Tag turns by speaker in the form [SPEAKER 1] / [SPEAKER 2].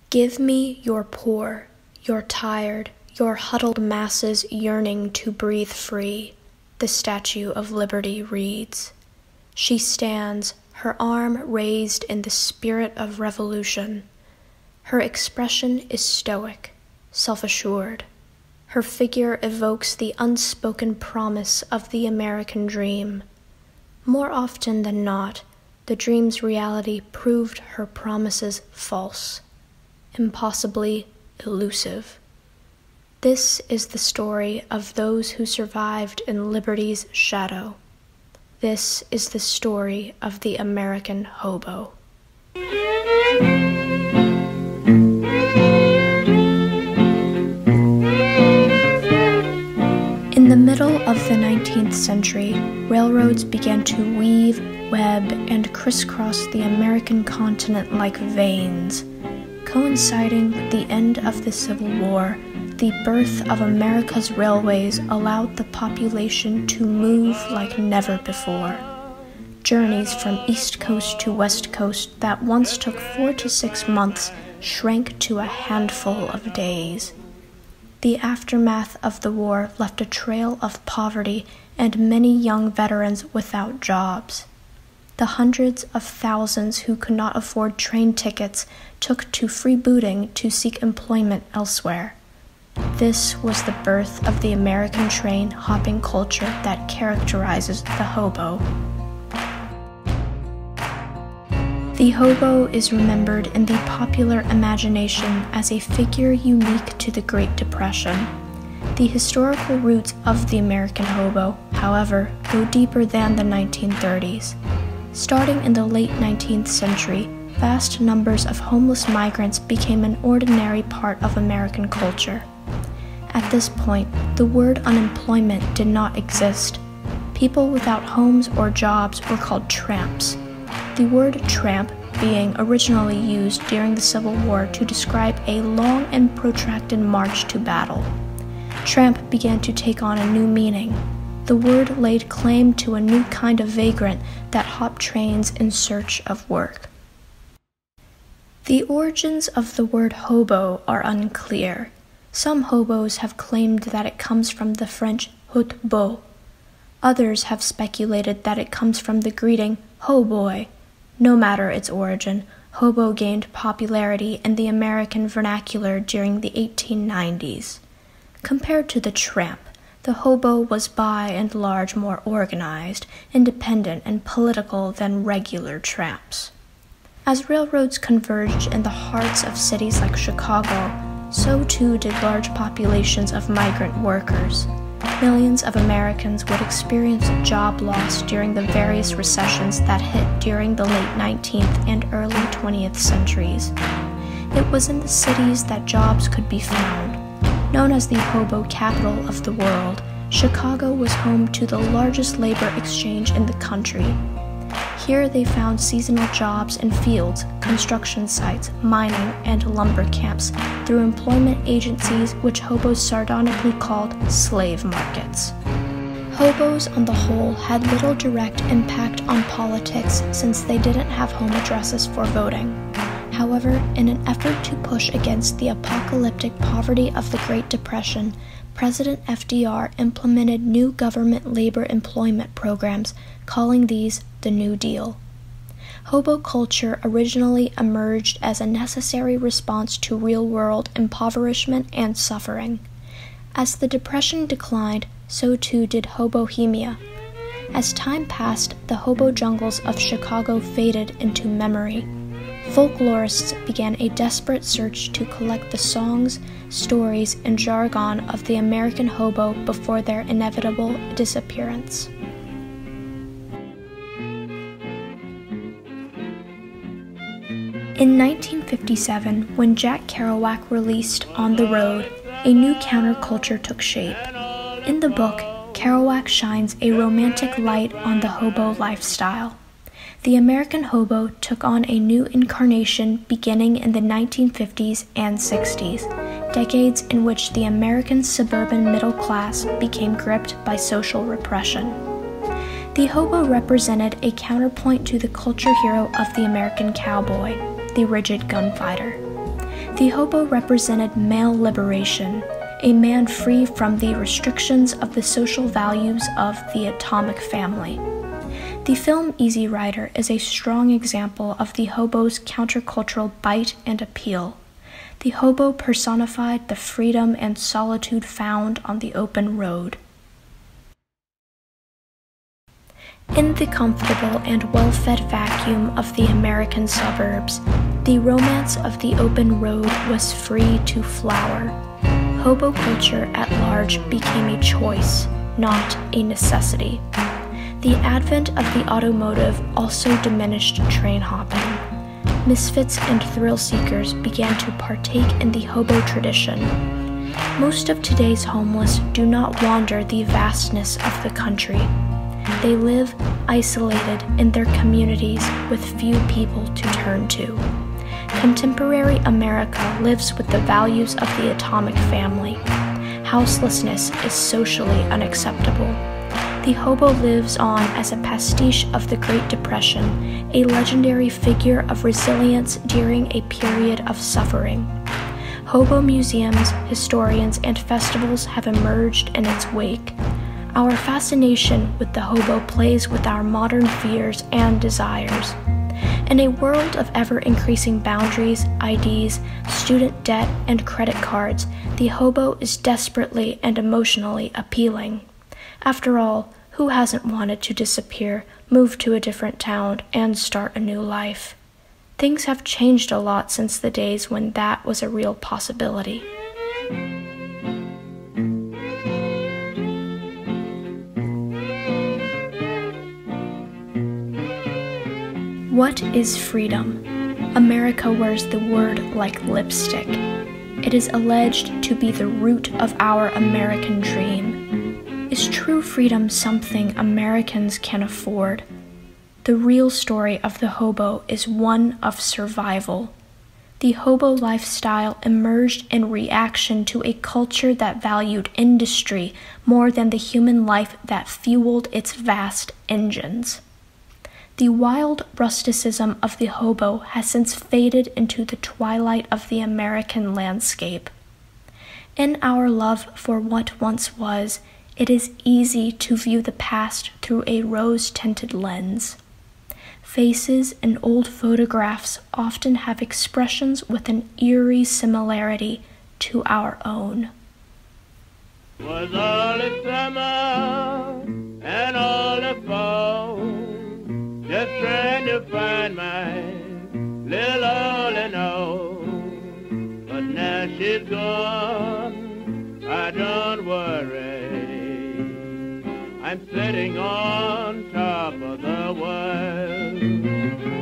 [SPEAKER 1] Give me your poor, your tired, your huddled masses yearning to breathe free, the Statue of Liberty reads. She stands, her arm raised in the spirit of revolution. Her expression is stoic, self-assured. Her figure evokes the unspoken promise of the American dream. More often than not, the dream's reality proved her promises false, impossibly elusive. This is the story of those who survived in liberty's shadow. This is the story of the American hobo. In the middle of the 19th century, railroads began to weave, web, and crisscross the American continent like veins. Coinciding with the end of the Civil War, the birth of America's railways allowed the population to move like never before. Journeys from East Coast to West Coast that once took 4 to 6 months shrank to a handful of days. The aftermath of the war left a trail of poverty and many young veterans without jobs. The hundreds of thousands who could not afford train tickets took to freebooting to seek employment elsewhere. This was the birth of the American train hopping culture that characterizes the hobo. The hobo is remembered in the popular imagination as a figure unique to the Great Depression. The historical roots of the American hobo, however, go deeper than the 1930s. Starting in the late 19th century, vast numbers of homeless migrants became an ordinary part of American culture. At this point, the word unemployment did not exist. People without homes or jobs were called tramps. The word tramp being originally used during the Civil War to describe a long and protracted march to battle. Tramp began to take on a new meaning. The word laid claim to a new kind of vagrant that hopped trains in search of work. The origins of the word hobo are unclear. Some hobos have claimed that it comes from the French haut beau. Others have speculated that it comes from the greeting ho boy. No matter its origin, hobo gained popularity in the American vernacular during the 1890s. Compared to the tramp, the hobo was by and large more organized, independent, and political than regular tramps. As railroads converged in the hearts of cities like Chicago, so too did large populations of migrant workers. Millions of Americans would experience job loss during the various recessions that hit during the late 19th and early 20th centuries. It was in the cities that jobs could be found. Known as the hobo capital of the world, Chicago was home to the largest labor exchange in the country. Here they found seasonal jobs in fields, construction sites, mining, and lumber camps through employment agencies which hobos sardonically called slave markets. Hobos on the whole had little direct impact on politics since they didn't have home addresses for voting. However, in an effort to push against the apocalyptic poverty of the Great Depression, President FDR implemented new government labor employment programs, calling these the New Deal. Hobo culture originally emerged as a necessary response to real-world impoverishment and suffering. As the Depression declined, so too did hobohemia. As time passed, the hobo jungles of Chicago faded into memory. Folklorists began a desperate search to collect the songs, stories, and jargon of the American hobo before their inevitable disappearance. In 1957, when Jack Kerouac released On the Road, a new counterculture took shape. In the book, Kerouac shines a romantic light on the hobo lifestyle. The American hobo took on a new incarnation beginning in the 1950s and 60s, decades in which the American suburban middle class became gripped by social repression. The hobo represented a counterpoint to the culture hero of the American cowboy, the rigid gunfighter. The hobo represented male liberation, a man free from the restrictions of the social values of the atomic family. The film Easy Rider is a strong example of the hobo's countercultural bite and appeal. The hobo personified the freedom and solitude found on the open road. In the comfortable and well-fed vacuum of the American suburbs, the romance of the open road was free to flower. Hobo culture at large became a choice, not a necessity. The advent of the automotive also diminished train hopping. Misfits and thrill-seekers began to partake in the hobo tradition. Most of today's homeless do not wander the vastness of the country. They live isolated in their communities with few people to turn to. Contemporary America lives with the values of the atomic family. Houselessness is socially unacceptable. The hobo lives on as a pastiche of the Great Depression, a legendary figure of resilience during a period of suffering. Hobo museums, historians, and festivals have emerged in its wake. Our fascination with the hobo plays with our modern fears and desires. In a world of ever-increasing boundaries, IDs, student debt, and credit cards, the hobo is desperately and emotionally appealing. After all, who hasn't wanted to disappear, move to a different town, and start a new life? Things have changed a lot since the days when that was a real possibility. What is freedom? America wears the word like lipstick. It is alleged to be the root of our American dream. Is true freedom something Americans can afford? The real story of the hobo is one of survival. The hobo lifestyle emerged in reaction to a culture that valued industry more than the human life that fueled its vast engines. The wild rusticism of the hobo has since faded into the twilight of the American landscape. In our love for what once was, it is easy to view the past through a rose-tinted lens. Faces in old photographs often have expressions with an eerie similarity to our own.
[SPEAKER 2] Was all the summer and all the fall, just trying to find my little all in all. But now she's gone, I don't worry. I'm sitting on top of the world.